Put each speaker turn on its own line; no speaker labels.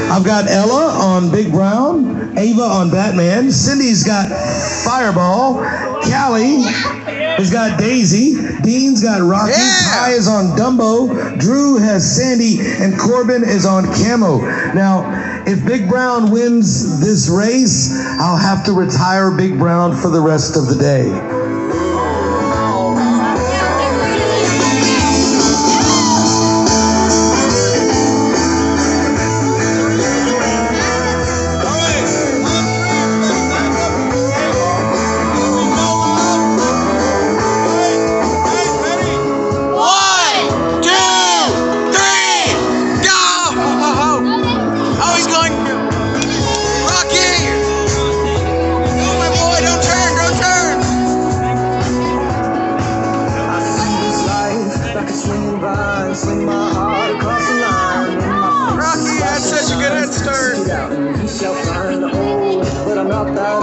I've got Ella on Big Brown, Ava on Batman, Cindy's got Fireball, Callie has got Daisy, Dean's got Rocky, Ty is on Dumbo, Drew has Sandy, and Corbin is on Camo. Now, if Big Brown wins this race, I'll have to retire Big Brown for the rest of the day. Sling my heart across the line. Rocky had such a good head start. But I'm not that